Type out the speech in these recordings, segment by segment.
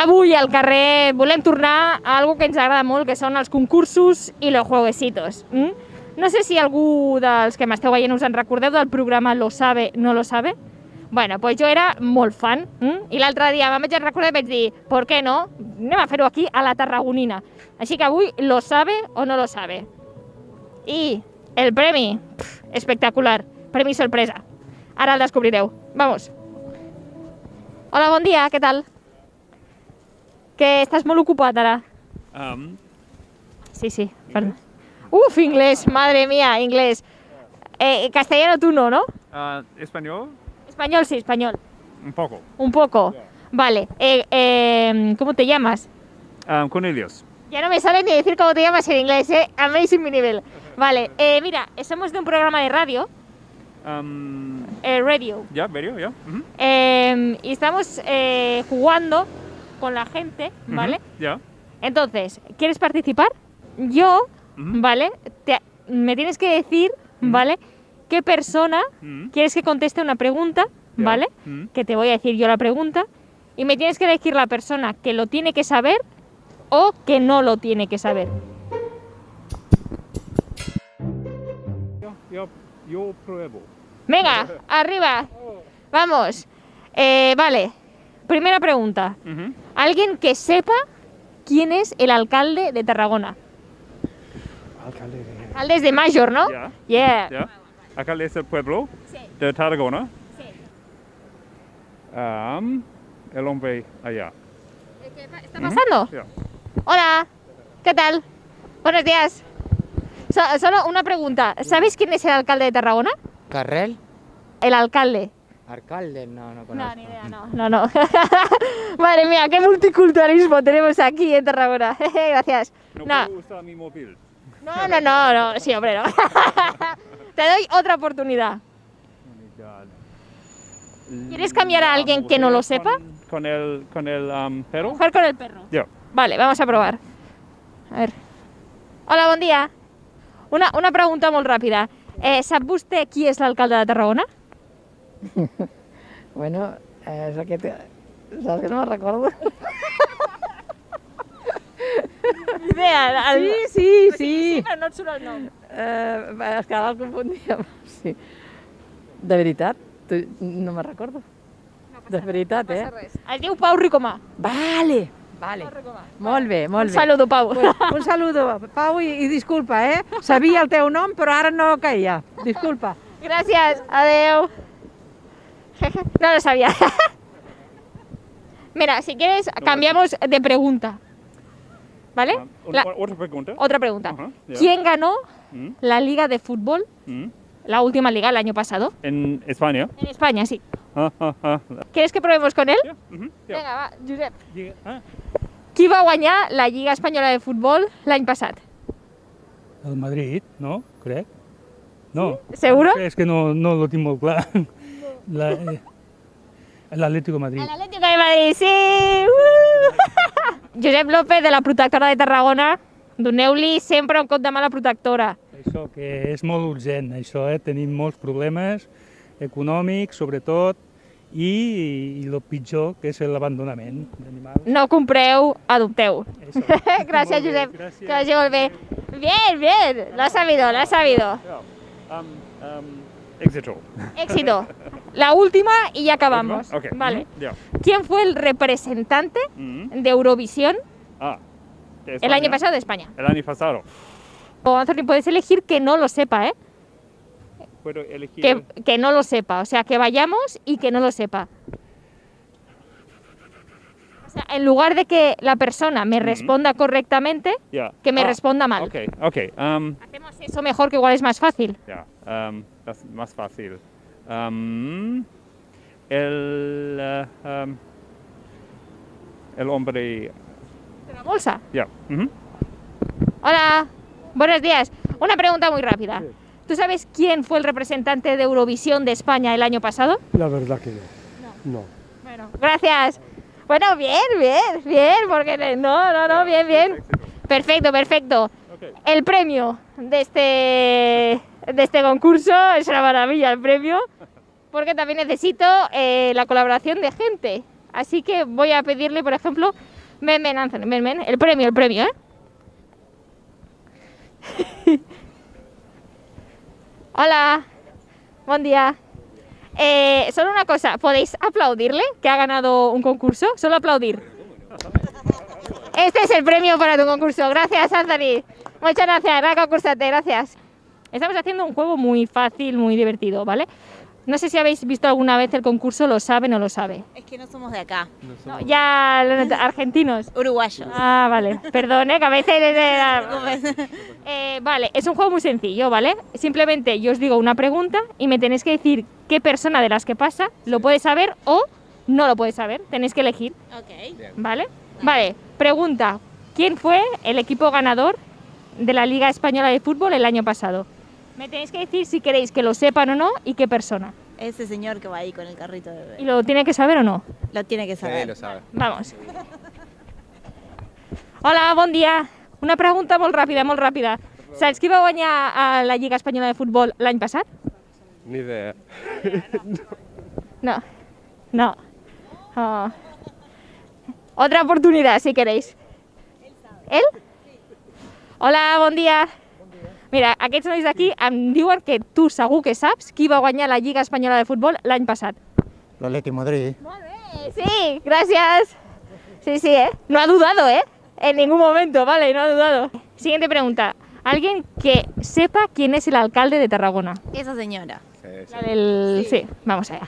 Avui al carrer volem tornar a algo que ens agrada molt, que són els concursos i los jueguecitos. No sé si algú dels que m'esteu veient us en recordeu del programa Lo sabe, no lo sabe? Bueno, pues jo era molt fan, i l'altre dia me'n vaig recordar i vaig dir, ¿por qué no? Anem a fer-ho aquí a la Tarragonina. Així que avui lo sabe o no lo sabe. I el premi, espectacular, premi sorpresa. Ara el descobrireu. Vamos. Hola, bon dia, què tal? Que estàs molt ocupat ara. Sí, perdón. Uf, inglés, madre mía, inglés. Castellano tú no, ¿no? ¿Español? Español, sí, español. Un poco. Un poco. Vale. ¿Cómo te llamas? Cornelius. Ya no me sale ni decir cómo te llamas en inglés, ¿eh? Amazing mi nivel. Vale, mira, somos de un programa de radio. Radio. Ya, radio, ya. Y estamos jugando con la gente, ¿vale? Ya. Entonces, ¿quieres participar? Yo, ¿vale? Me tienes que decir, ¿vale? ¿Qué persona quieres que conteste una pregunta, ¿vale? Que te voy a decir yo la pregunta. Y me tienes que elegir la persona que lo tiene que saber o que no lo tiene que saber. Yo pruebo. Venga, arriba. Vamos. Vale. Primera pregunta. ¿Alguien que sepa quién es el alcalde de Tarragona? Alcalde es de Mayor, ¿no? Ya. Yeah. Alcalde es el pueblo Sí. de Tarragona. Sí. El hombre allá. ¿Qué está pasando? Ya. Hola. ¿Qué tal? Buenos días. Solo una pregunta. ¿Sabéis quién es el alcalde de Tarragona? ¿Carrel? El alcalde. Alcalde, no conozco. No, ni idea, no. Madre mía, qué multiculturalismo tenemos aquí en Tarragona. Gracias. No No. puedo usar mi móvil. No. Sí, hombre, no. Te doy otra oportunidad. ¿Quieres cambiar a alguien que no lo sepa? Con el perro. Mujer con el perro. Ya. Vale, vamos a probar. A ver. Hola, bon dia. Una pregunta molt ràpida. Sap vostè qui és l'alcalde de Tarragona? Bueno, es aquest... ¿Sabes que no me recuerdo? Ni idea. Sí. Però no et surt el nom. Es que ara el confundíem. Sí. De veritat? No me recordo. De veritat, No passa res. Es diu Pau Ricomà. Vale. Ricomà. Molt bé. Un saludo, Pau. Un saludo, Pau, i disculpa, Sabia el teu nom, però ara no caia. Disculpa. Gracias, adeu. No lo sabía. Mira, si quieres, cambiamos de pregunta. ¿Vale? Otra pregunta. Otra pregunta. Ajá, ya. ¿Quién ganó la Liga de Fútbol, la última liga el año pasado? En España. En España, sí. ¿Quieres que probemos con él? Ya. Venga, va, Josep. Ah. Qui va guanyar la Lliga Espanyola de Futbol l'any passat? El Madrid, no? Crec. No. Seguro? És que no lo tinc molt clar. L'Atlético de Madrid. L'Atlético de Madrid, sí! Josep López, de la Protectora de Tarragona. Doneu-li sempre un cop de mà a la protectora. Això que és molt urgent, això, Tenim molts problemes econòmics, sobretot, i el pitjor, que és l'abandonament d'animals. No compreu, adopteu. Eso. Gràcies, Molt bé, Josep. gràcies. Que vagi molt bé. Bien. Lo has sabido. Éxito. Éxito. La última y ya acabamos. Ok. Vale. Ya. ¿Quién fue el representante de Eurovisión De el año España. pasado de España? El año pasado. O Anthony, puedes elegir que no lo sepa, ¿eh? Puedo elegir. Que no lo sepa. O sea, que vayamos y que no lo sepa. O sea, en lugar de que la persona me responda correctamente, Ya. que me responda mal. Ok. Hacemos eso mejor, que igual es más fácil. Ya. Das ist más fácil. El hombre. De la bolsa. Ya. Hola, buenos días. Una pregunta muy rápida. ¿Tú sabes quién fue el representante de Eurovisión de España el año pasado? La verdad que no. Bueno, gracias. Bueno, bien, porque bien. Perfecto. Okay. El premio de este concurso es una maravilla, el premio, porque también necesito la colaboración de gente. Así que voy a pedirle, por ejemplo, ven, Anthony, ven, el premio, ¿eh? Hola, buen día. Solo una cosa, ¿podéis aplaudirle que ha ganado un concurso? Solo aplaudir. Este es el premio para tu concurso. Gracias, Anthony. Muchas gracias, gran concursante, gracias. Estamos haciendo un juego muy fácil, muy divertido, ¿vale? No sé si habéis visto alguna vez el concurso Lo sabe, no lo sabe. Es que no somos de acá. No, ya argentinos. Uruguayos. Ah, vale. Perdón, que a veces... vale, es un juego muy sencillo, ¿vale? Simplemente yo os digo una pregunta y me tenéis que decir qué persona de las que pasa lo puede saber o no lo puede saber. Tenéis que elegir, Ok. ¿vale? Vale, pregunta. ¿Quién fue el equipo ganador de la Liga Española de Fútbol el año pasado? Me tenéis que decir si queréis que lo sepan o no y qué persona. Ese señor que va ahí con el carrito de bebé. ¿Y lo tiene que saber o no? Lo tiene que saber. lo sabe. Vamos. Hola, bon dia. Una pregunta molt ràpida. Saps qui va guanyar a la Lliga Espanyola de Futbol l'any passat? Ni idea. No. Oh. Otra oportunidad, si queréis. ¿Él? Hola, bon dia. Mira, aquests nois d'aquí em diuen que tu segur que saps qui va guanyar la Lliga Espanyola de Futbol l'any passat. L'Atleti Madrid. Molt bé, sí, gracias. Sí, No ha dudado, En ningún momento, vale, no ha dudado. Siguiente pregunta. Alguien que sepa quién es el alcalde de Tarragona. Esa señora. Sí. La del... Sí, vamos allá.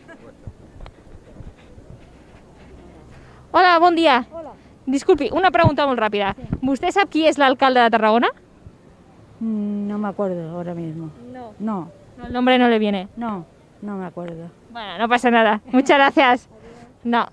Hola, bon dia. Hola. Disculpi, una pregunta molt ràpida. ¿Vostè sap qui és l'alcalde de Tarragona? No me acuerdo ahora mismo. No. No, El nombre no le viene. no me acuerdo. Bueno, no pasa nada. Muchas gracias. No.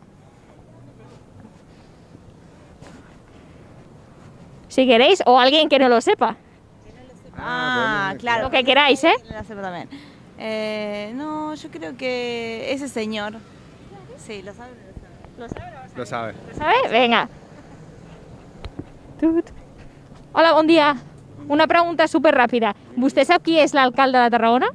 Si queréis, o alguien que no lo sepa. Claro. Lo que queráis, ¿eh? Lo sepa también. No, yo creo que ese señor. Sí, lo sabe. Lo sabe. ¿Lo sabe? Venga. Hola, bon dia. Una pregunta súper rápida. ¿Vostè sap qui és l'alcalde de Tarragona?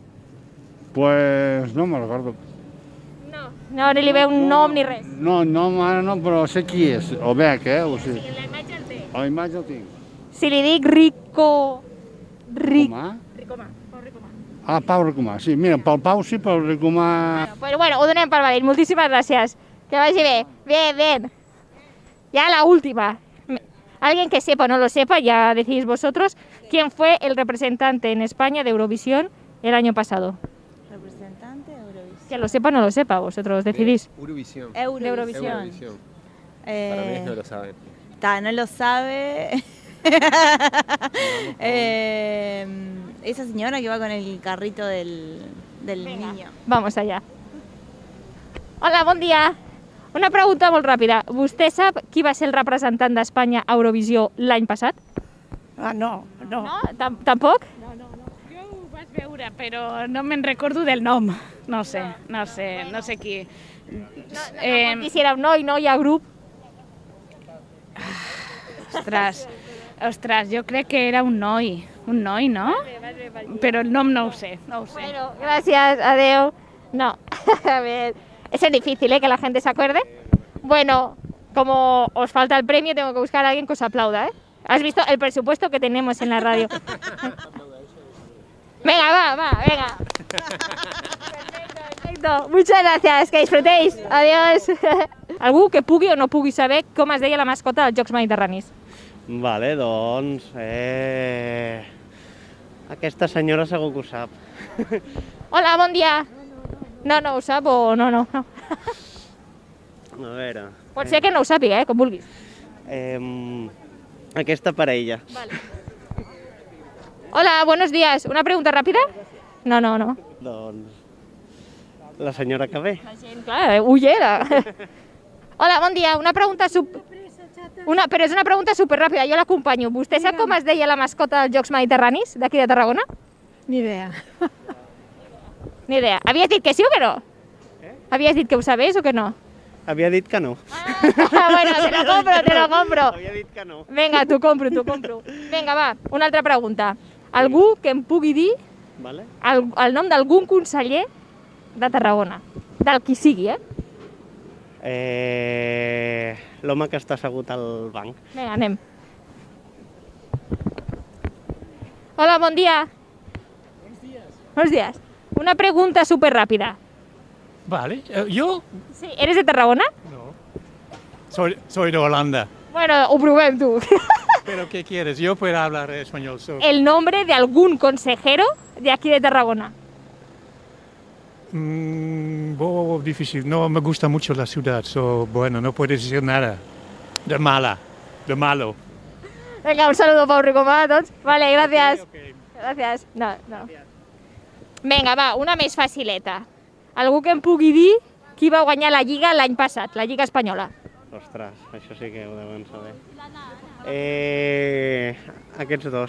Pues no me recordo. No, ni li ve un nom ni res. No, ara no, però sé qui és. O bec, O sigui, La imatge el té. la imatge el tinc. Si li dic Ricomà. Ricomà? Pau Ricomà. Ah, Pau Ricomà, sí. Mira, pel Pau sí, pel Ricomà... Pues bueno, ho donem per vàlid. Moltíssimes gràcies. Que vagi bé. Bien. Ya la última. Alguien que sepa o no lo sepa, ya decís vosotros, ¿quién fue el representante en España de Eurovisión el año pasado? Representante de Eurovisión. Que lo sepa o no lo sepa, vosotros decidís. Eurovisión. De Eurovisión. Para mí no lo saben. No lo sabe. Esa señora que va con el carrito del niño. Vamos allá. Hola, bon dia. Una pregunta molt ràpida. Vostè sap qui va ser el representant d'Espanya a Eurovisió l'any passat? No. No? Tampoc? Jo ho vaig veure, però no me'n recordo del nom. No sé qui. No, si era un noia, grup. Ostres, jo crec que era un noi, no? Però el nom no ho sé. Bueno, gracias, adeu. No, a ver, eso es difícil, que la gente se acuerde. Bueno, como os falta el premio, tengo que buscar a alguien que os aplauda, ¿Has visto el presupuesto que tenemos en la radio? Venga, venga. Perfecto. Muchas gracias, que disfrutéis. Adiós. Algú que pugui o no pugui saber com es deia la mascota dels Jocs Mediterranis? Vale, doncs... Aquesta senyora segur que ho sap. Hola, bon dia. No ho sap o no? A veure... Pot ser que no ho sàpiga, com vulguis. Aquesta parella. Vale. Hola, buenos días. ¿Una pregunta rápida? No. Doncs... La senyora que ve. Claro, huyera. Hola, bon dia. Una pregunta però és una pregunta superràpida, jo l'acompanyo. Vostè sap com es deia la mascota dels Jocs Mediterranis d'aquí de Tarragona? Ni idea. Ni idea. Havies dit que sí o que no? Havies dit que ho sabés o que no? Havia dit que no. Bueno, te lo compro. Havia dit que no. Vinga, t'ho compro. Vinga, va, una altra pregunta. Algú que em pugui dir el nom d'algun conseller de Tarragona. Del qui sigui, L'home que està assegut al banc. Vinga, anem. Hola, bon dia. Buenos días. Una pregunta súper rápida. Vale, ¿yo? Sí, ¿eres de Tarragona? Soy de Holanda. Bueno, ho provem, tu. ¿Pero qué quieres? Yo puedo hablar español. El nombre de algún consejero de aquí de Tarragona. Difícil, no me gusta mucho la ciudad, bueno, no puedes decir nada. De malo. Venga, un saludo, Pau Ricomà, a tots. Vale, gràcies. Gràcies. No. Vinga, va, una més facileta. Algú que em pugui dir qui va guanyar la Lliga l'any passat, la Lliga Espanyola. Ostres, això sí que ho deuen saber. Aquests dos.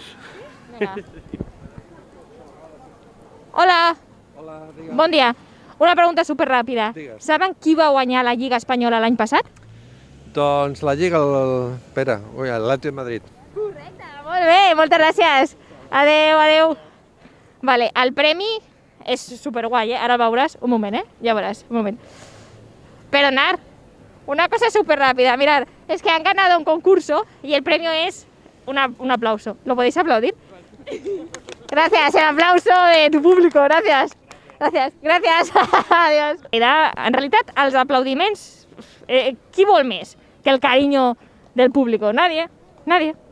Hola. Hola, digue'm. Bon dia. Una pregunta superràpida. Digues. Saben qui va guanyar la Lliga Espanyola l'any passat? Doncs la Lliga, l'Atlètic de Madrid. Molt bé, moltes gràcies. Adeu. Vale, el premi és superguai, Ara el veuràs. Un moment, Ja veràs, un moment. Perdonad, una cosa súper rápida. Mirad, es que han ganado un concurso y el premio es un aplauso. ¿Lo podéis aplaudir? Gracias, el aplauso de tu público, gracias. Adiós. En realitat, els aplaudiments, qui vol més que el carinyo del público? Nadie.